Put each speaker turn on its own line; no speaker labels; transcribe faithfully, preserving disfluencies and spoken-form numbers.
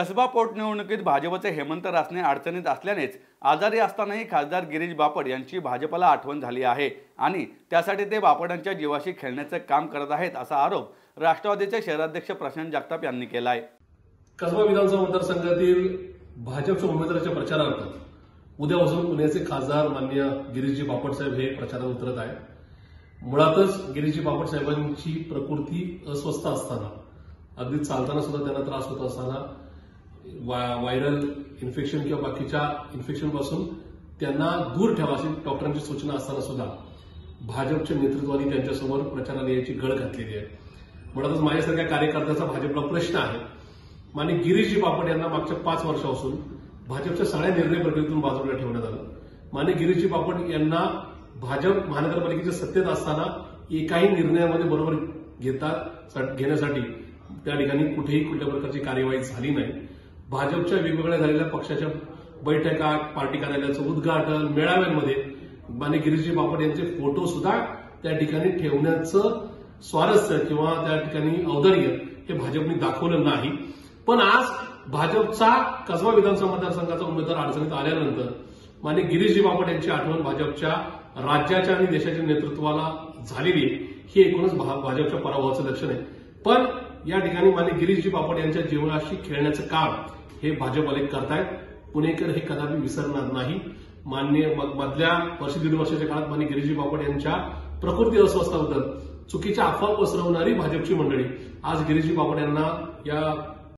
कसबा पोटनिवडणुकीत भाजपचे हेमंत रासने अडचणीत असल्यानेच आजारी असतानाही खासदार गिरीश बापट यांची भाजपला आठवण झाली आहे आणि त्यासाठी ते बापटांच्या जीवाशी खेळण्याचे काम करत आहेत असा आरोप राष्ट्रवादीचे शहराध्यक्ष प्रशांत जगताप यांनी केला आहे।
कसबा विधानसभा मतदारसंघातील भाजपच्या उमेदवाराच्या प्रचारार्थ उद्यापासून पुण्याचे खासदार माननीय गिरीशजी बापट साहेब हे प्रचारात उतरत आहेत। मुळातच गिरीशजी बापट साहेबांची प्रकृती अस्वस्थ असताना, अगदी चालताना सुद्धा त्यांना त्रास होत असताना, व्हायरल इन्फेक्शन किंवा बाकीच्या इन्फेक्शन पासून त्यांना दूर ठेवा अशी डॉक्टरांची सूचना असताना सुद्धा भाजपच्या नेतृत्वाने त्यांच्यासमोर प्रचाराला यायची गळ घातलेली आहे। मुळातच माझ्यासारख्या कार्यकर्त्याचा भाजपला प्रश्न आहे। माननीय गिरीशजी बापट यांना मागच्या पाच वर्षापासून भाजपच्या सगळ्या निर्णय प्रक्रियेतून बाजूला ठेवण्यात आलं। माननीय गिरीशजी बापट यांना भाजप महानगरपालिकेच्या सत्तेत असताना एकाही निर्णयामध्ये बरोबर घेता घेण्यासाठी त्या ठिकाणी कुठेही कुठल्या प्रकारची कार्यवाही झाली नाही। भाजपच्या वेगवेगळ्या झालेल्या पक्षाच्या बैठका, पार्टी कार्यालयाचं उद्घाटन, मेळाव्यांमध्ये माननीय गिरीशजी बापट यांचे फोटो सुद्धा त्या ठिकाणी ठेवण्याचं स्वारस्य किंवा त्या ठिकाणी औदार्य हे भाजपने दाखवलं नाही। पण आज भाजपचा कसबा विधानसभा मतदारसंघाचा उमेदवार अडचणीत आल्यानंतर माननीय गिरीशजी बापट यांची आठवण भाजपच्या राज्याच्या आणि देशाच्या नेतृत्वाला झालेली आहे, ही एकूणच भाजपच्या पराभवाचं लक्षण आहे। पण या ठिकाणी माननीय गिरीशजी बापट यांच्या जीवनाशी खेळण्याचं काम हे भाजपवाले करतायत। पुणेकर हे कदापि विसरणार नाही। माननीय मधल्या वर्ष दीड वर्षाच्या काळात माननीय गिरीशजी बापट यांच्या प्रकृती अस्वस्थ होतात, चुकीच्या अफवा पसरवणारी भाजपची मंडळी आज गिरीशजी बापट यांना या